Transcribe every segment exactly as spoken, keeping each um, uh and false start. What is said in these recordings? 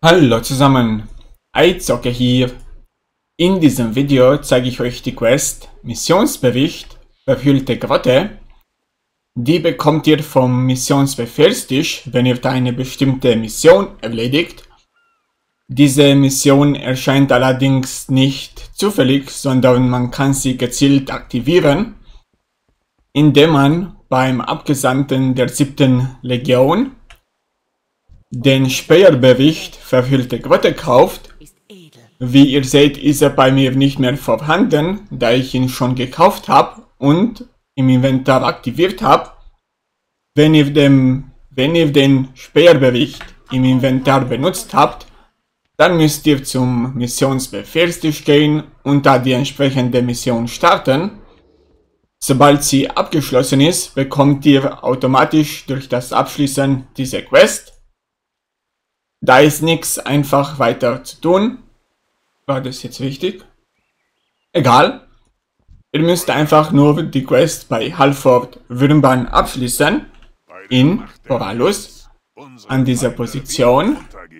Hallo zusammen, iZocker hier. In diesem Video zeige ich euch die Quest Missionsbericht Verhüllte Grotte. Die bekommt ihr vom Missionsbefehlstisch, wenn ihr eine bestimmte Mission erledigt. Diese Mission erscheint allerdings nicht zufällig, sondern man kann sie gezielt aktivieren, indem man beim Abgesandten der siebten Legion den Speerbericht Verhüllte Grotte kauft. Wie ihr seht, ist er bei mir nicht mehr vorhanden, da ich ihn schon gekauft habe und im Inventar aktiviert habe. Wenn ihr, dem, wenn ihr den Speerbericht im Inventar benutzt habt, dann müsst ihr zum Missionsbefehlstisch gehen und da die entsprechende Mission starten. Sobald sie abgeschlossen ist, bekommt ihr automatisch durch das Abschließen diese Quest. Da ist nichts einfach weiter zu tun. War das jetzt wichtig? Egal. Ihr müsst einfach nur die Quest bei Halford Würmban abschließen. In Boralus. An dieser Position.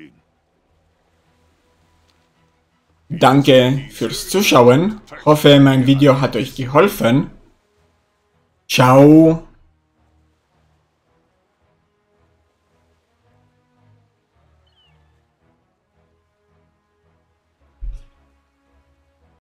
Danke fürs Zuschauen. Hoffe, mein Video hat euch geholfen. Ciao.